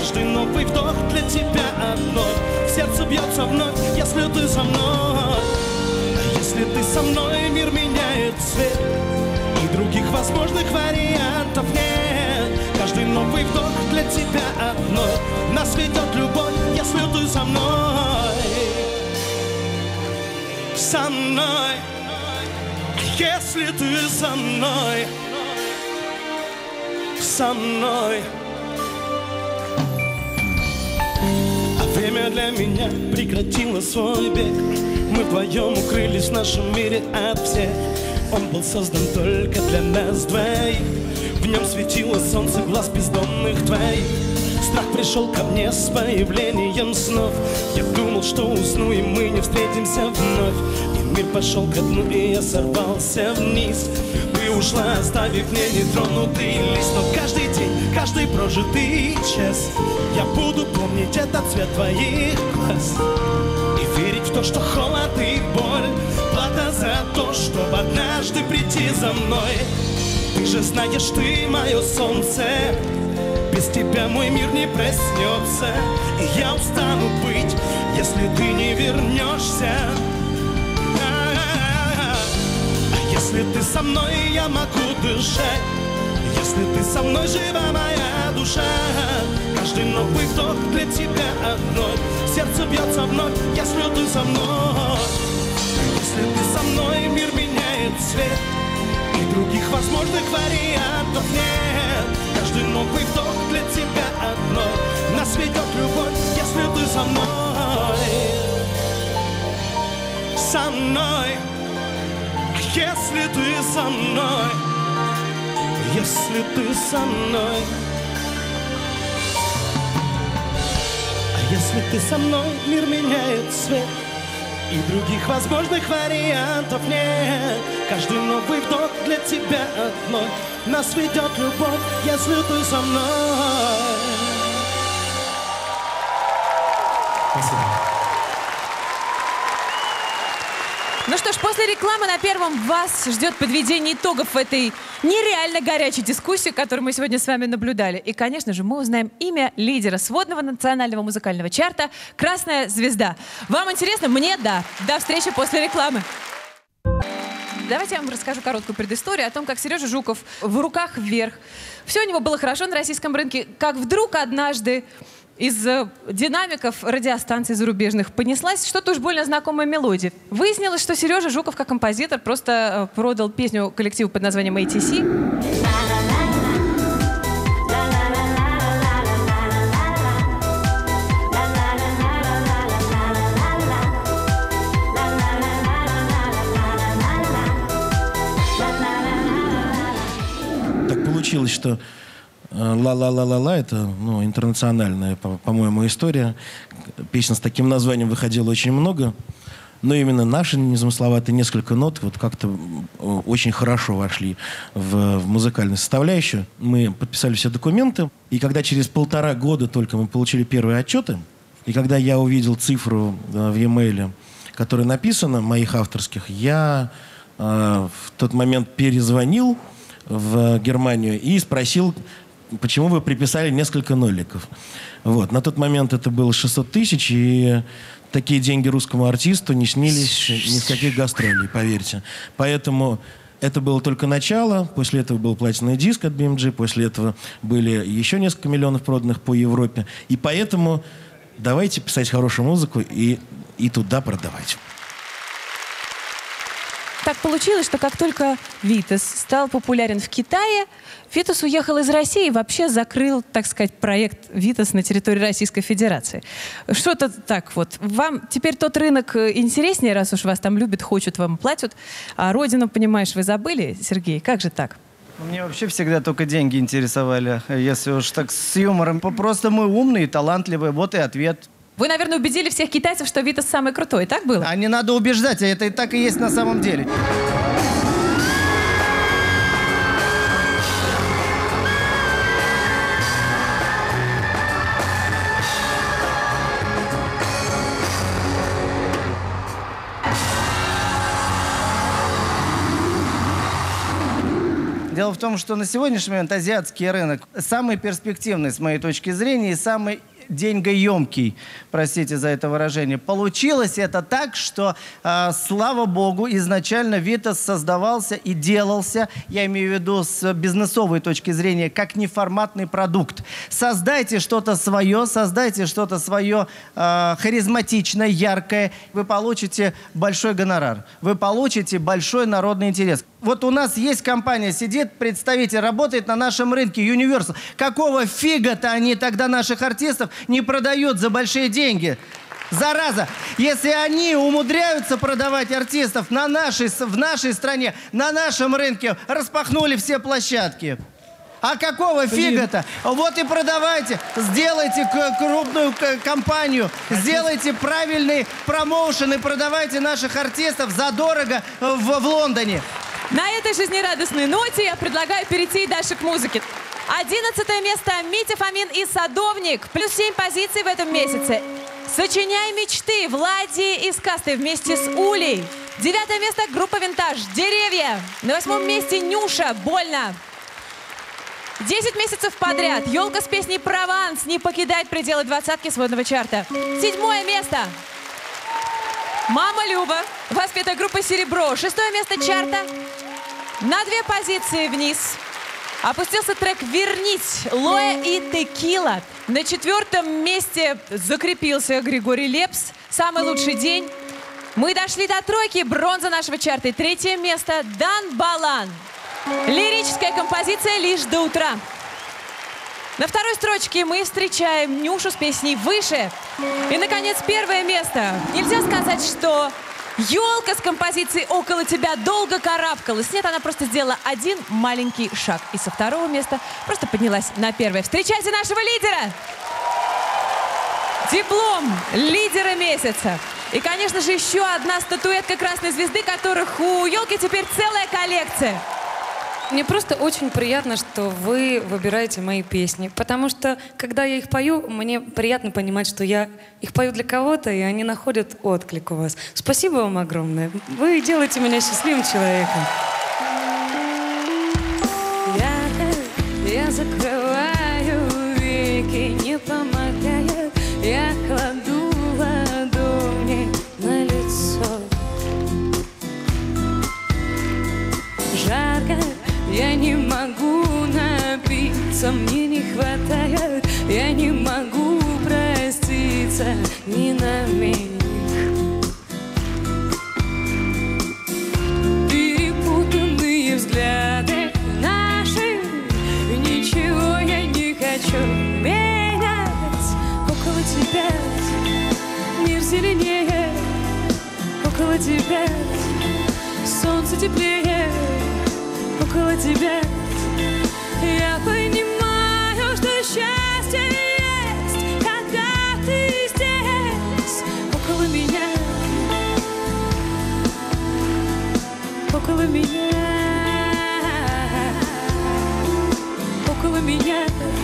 Каждый новый вдох для тебя одной. Сердце бьется вновь, если ты со мной. А если ты со мной, мир меняет цвет, и других возможных вариантов нет. Каждый новый вдох для тебя одной. Нас ведет любовь, если ты со мной. Со мной. Если ты со мной. Со мной. А время для меня прекратило свой бег. Мы вдвоем укрылись в нашем мире от всех. Он был создан только для нас двоих. В нем светило солнце глаз бездомных твоих. Страх пришел ко мне с появлением снов. Я думал, что усну, и мы не встретимся вновь. И мир пошел ко дну, и я сорвался вниз. Ты ушла, оставив мне нетронутый лист. Но каждый день, каждый прожитый час я буду помнить этот цвет твоих глаз. И верить в то, что холод и боль плата за то, чтобы однажды прийти за мной. Ты же знаешь, ты мое солнце. Без тебя мой мир не проснется. И я устану быть, если ты не вернешься. А если ты со мной, я могу дышать. Если ты со мной, жива моя душа. Каждый новый вдох для тебя одной. Сердце бьется вновь, если ты со мной. Если ты со мной, мир меняет цвет, и других возможных вариантов нет. Каждый новый вдох для тебя одной. Нас ведет любовь, если ты со мной. Со мной. Если ты со мной. Если ты со мной. А если ты со мной, мир меняет цвет, и других возможных вариантов нет. Каждый новый вдох для тебя одной. Нас ведет любовь, если ты со мной. Спасибо. Ну что ж, после рекламы на Первом вас ждет подведение итогов этой нереально горячей дискуссии, которую мы сегодня с вами наблюдали. И, конечно же, мы узнаем имя лидера сводного национального музыкального чарта «Красная звезда». Вам интересно? Мне — да. До встречи после рекламы. Давайте я вам расскажу короткую предысторию о том, как Сережа Жуков в руках вверх. Все у него было хорошо на российском рынке, как вдруг однажды из динамиков радиостанций зарубежных понеслась что-то уж больно знакомая мелодия. Выяснилось, что Сережа Жуков, как композитор, просто продал песню коллективу под названием ATC. Так получилось, что «Ла-ла-ла-ла-ла» — это интернациональная, по-моему, история. Песен с таким названием выходило очень много. Но именно наши незамысловатые несколько нот вот как-то очень хорошо вошли в музыкальную составляющую. Мы подписали все документы. И когда через 1,5 года только мы получили первые отчеты, и когда я увидел цифру в e-mail, которая написана, моих авторских, я в тот момент перезвонил в Германию и спросил, почему вы приписали несколько ноликов. Вот. На тот момент это было 600 тысяч, и такие деньги русскому артисту не снились ни с каких гастролей, поверьте. Поэтому это было только начало. После этого был платиновый диск от BMG, после этого были еще несколько миллионов проданных по Европе. И поэтому давайте писать хорошую музыку и туда продавать. Так получилось, что как только Витас стал популярен в Китае, Витас уехал из России и вообще закрыл, так сказать, проект Витас на территории Российской Федерации. Что-то так вот. Вам теперь тот рынок интереснее, раз уж вас там любят, хочут, вам платят, а родину, понимаешь, вы забыли, Сергей? Как же так? Мне вообще всегда только деньги интересовали, если уж так с юмором. Просто мы умные, талантливые, вот и ответ. Вы, наверное, убедили всех китайцев, что Витас самый крутой, так было? А не надо убеждать, а это и так и есть на самом деле. Дело в том, что на сегодняшний момент азиатский рынок самый перспективный, с моей точки зрения, и самый деньгоемкий, простите за это выражение. Получилось это так, что, слава богу, изначально Витас создавался и делался, я имею в виду с бизнесовой точки зрения, как неформатный продукт. Создайте что-то свое харизматичное, яркое, вы получите большой гонорар, вы получите большой народный интерес. Вот у нас есть компания, сидит представитель, работает на нашем рынке, Universal. Какого фига-то они тогда наших артистов не продают за большие деньги? Зараза! Если они умудряются продавать артистов в нашей стране, на нашем рынке, распахнули все площадки. А какого фига-то? Вот и продавайте. Сделайте крупную компанию, сделайте правильный промоушен и продавайте наших артистов задорого в Лондоне. На этой жизнерадостной ноте я предлагаю перейти дальше к музыке. 11 место Митя Фомин и Садовник. Плюс 7 позиций в этом месяце. «Сочиняй мечты» Влади из Касты вместе с Улей. 9 место группа «Винтаж» «Деревья». На 8 месте Нюша «Больно». 10 месяцев подряд «Елка» с песней «Прованс» не покидает пределы двадцатки сводного чарта. 7 место «Мама Люба», воспетая группой «Серебро». 6 место чарта. На 2 позиции вниз опустился трек «Вернись» Лоя и Текила. На 4 месте закрепился Григорий Лепс. «Самый лучший день». Мы дошли до тройки, бронза нашего чарта. 3 место Дан Балан. Лирическая композиция «Лишь до утра». На 2-й строчке мы встречаем Нюшу с песней «Выше». И, наконец, 1 место. Нельзя сказать, что «Елка» с композицией «Около тебя» долго карабкалась. Нет, она просто сделала один маленький шаг. И со 2-го места просто поднялась на 1-е. Встречайте нашего лидера! Диплом лидера месяца. И, конечно же, еще одна статуэтка красной звезды, которых у «Елки» теперь целая коллекция. Мне просто очень приятно, что вы выбираете мои песни, потому что, когда я их пою, мне приятно понимать, что я их пою для кого-то, и они находят отклик у вас. Спасибо вам огромное. Вы делаете меня счастливым человеком. Я закрываю веки, не помогает, я кладу ладони на лицо. Жарко. Я не могу напиться, мне не хватает, я не могу проститься ни на миг. Перепутанные взгляды наши, ничего я не хочу менять. Около тебя мир зеленее, около тебя солнце теплее. Около тебя я понимаю, что счастье есть, когда ты здесь. Около меня, около меня, около меня.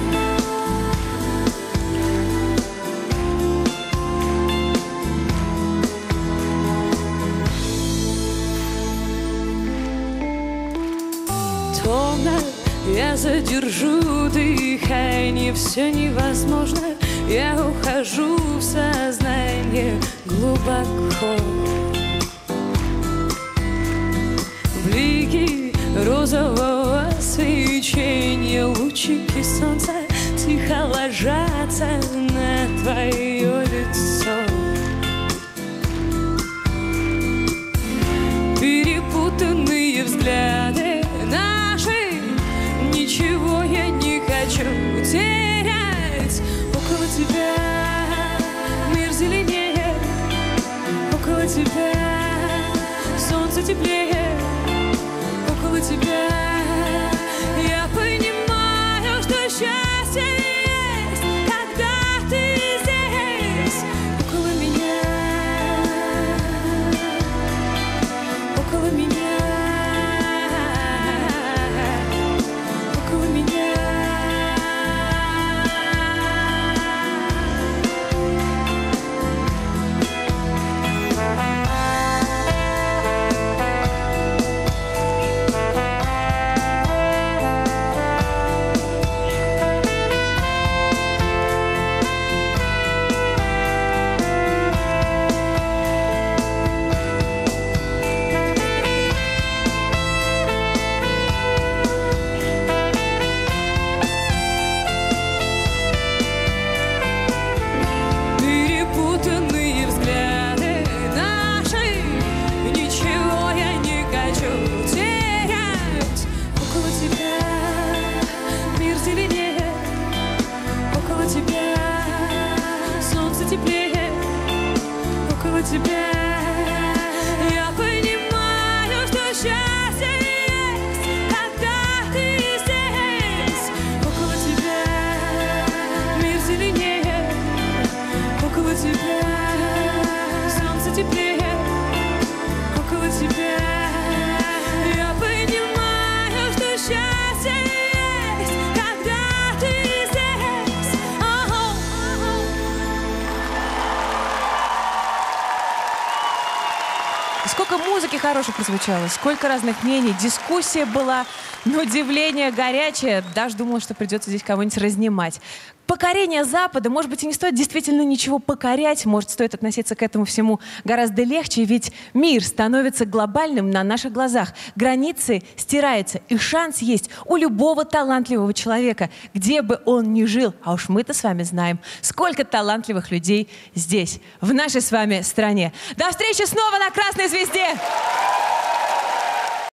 Я задержу дыхание, все невозможно. Я ухожу в сознание глубоко. Блики розового свечения, лучики солнца тихо ложатся на твое лицо. Перепутанные взгляды наши, ничего я не хочу терять. Около тебя мир зеленее, около тебя солнце теплее, около тебя я понимаю, что счастье есть, когда ты здесь. Около меня, около меня. тебя. Я понимаю, что счастье есть, когда ты здесь. Около тебя мир зеленее, около тебя солнце теплее, около тебя. Я понимаю, что счастье есть, когда ты здесь. Сколько музыки хорошей прозвучало, сколько разных мнений, дискуссия была, на удивление горячая. Даже думала, что придется здесь кого-нибудь разнимать. Покорение Запада, может быть, и не стоит действительно ничего покорять, может, стоит относиться к этому всему гораздо легче, ведь мир становится глобальным на наших глазах. Границы стираются, и шанс есть у любого талантливого человека, где бы он ни жил. А уж мы-то с вами знаем, сколько талантливых людей здесь, в нашей с вами стране. До встречи снова на Красной Звезде!